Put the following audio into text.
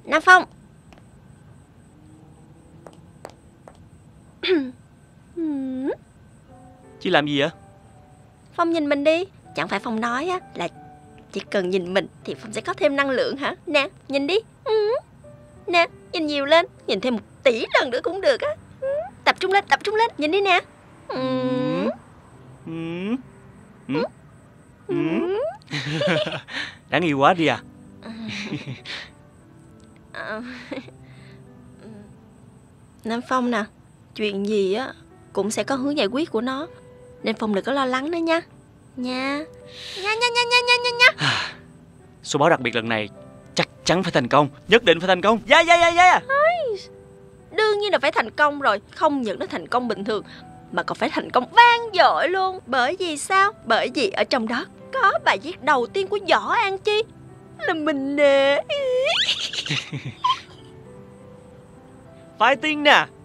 Nam Phong. Chị làm gì vậy? Phong nhìn mình đi. Chẳng phải Phong nói á là chỉ cần nhìn mình thì Phong sẽ có thêm năng lượng hả? Nè, nhìn đi. Nè, nhìn nhiều lên. Nhìn thêm 1 tỷ lần nữa cũng được á. Tập trung lên, nhìn đi nè. Đáng yêu quá đi à. Nam Phong nè, chuyện gì á cũng sẽ có hướng giải quyết của nó, nên Phong đừng có lo lắng nữa nha. Nha. Số báo đặc biệt lần này chắc chắn phải thành công. Nhất định phải thành công. Yeah. Đương nhiên là phải thành công rồi. Không những nó thành công bình thường mà còn phải thành công vang dội luôn. Bởi vì sao? Bởi vì ở trong đó có bài viết đầu tiên của Võ An Chi là mình nè. Fighting nè.